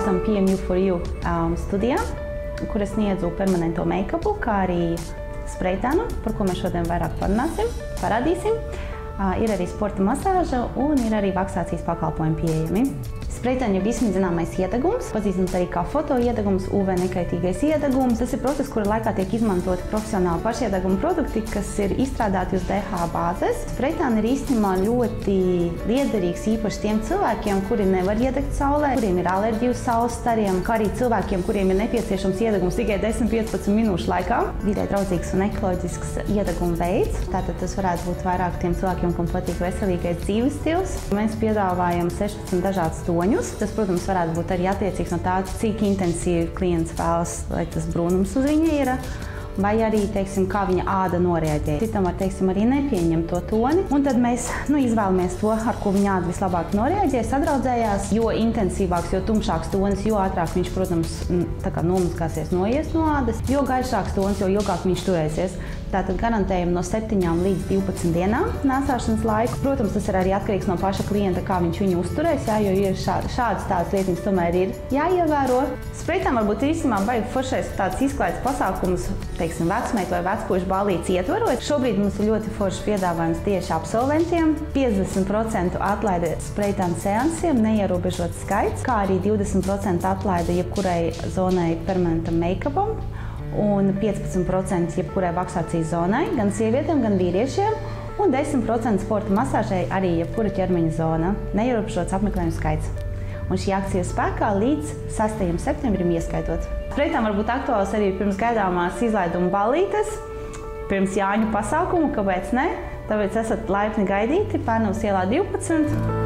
esam PM-U4U studijā, kur es sniedzu permanento make-upu, kā arī sprejtanu, par ko mēs šodien vairāk parādīsim. Ir arī sporta masāža un ir arī vaksācijas pakalpojumi pieejami. Sprejtana ir visiem zināmais iedegums, pazīstams arī kā fotoiedegums, UV nekaitīgais iedegums. Tas ir process, kura laikā tiek izmantoti profesionāli pašiedeguma produkti, kas ir izstrādāti uz DH bāzes. Sprejtana ir īstenībā ļoti liederīgs īpaši tiem cilvēkiem, kuri nevar iedegt saulē, kuriem ir alerģija uz saules stariem, kā arī cilvēkiem, kuriem ir nepieciešams iedegums tikai 10–15 minūšu laikā. Vidē draudzīgs un ekoloģisks iedeguma veids. Tātad tas varētu būt vairāk tiem cilvēkiem, kam patīk veselīgais dzīves stils. Mēs piedāvājam 16 dažādus toņus. Tas, protams, varētu būt arī attiecīgs no tā, cik intensīvi klients vēlas, lai tas brūnums uz viņa ir, vai arī, teiksim, kā viņa āda noreaģē. Citam var, teiksim, arī nepieņemt to toni, un tad mēs izvēlamies to, ar ko viņa āda vislabāk noreaģē, sadraudzējās. Jo intensīvāks, jo tumšāks tonis, jo ātrāk viņš, protams, tā kā nomazgāsies, noies no ādas, jo gaišāks tonis, jo ilgāk viņš turēsies. Tātad garantējam no 7 līdz 12 dienām nēsāšanas laiku. Protams, tas ir arī atkarīgs no paša klienta, kā viņš viņu uzturēs, jo ir šādas tādas lietiņas tomēr ir jāievēro. Sprejtām varbūt īstenībā baigi foršais tāds izklaides pasākums, teiksim, vecmeitu vai vecpuišu ballītes ietvarot. Šobrīd mums ir ļoti foršs piedāvājums tieši absolventiem. 50% atlaide sprejtām seansiem, neierobežots skaits, kā arī 20% atlaide jebkurai zonai permanentam make-upam. Un 15% jebkurai vaksācijas zonai, gan sievietēm, gan vīriešiem, un 10% sporta masāžai arī jebkura ķermeņa zona, neierobežots apmeklējumu skaits. Un šī akcija ir spēkā līdz 6. septembrim ieskaitot. Sprejtām var būt aktuāls arī pirms gaidāmās izlaiduma ballītes, pirms Jāņu pasākumu, kāpēc ne? Tāpēc esat laipni gaidīti Pērnavas ielā 12.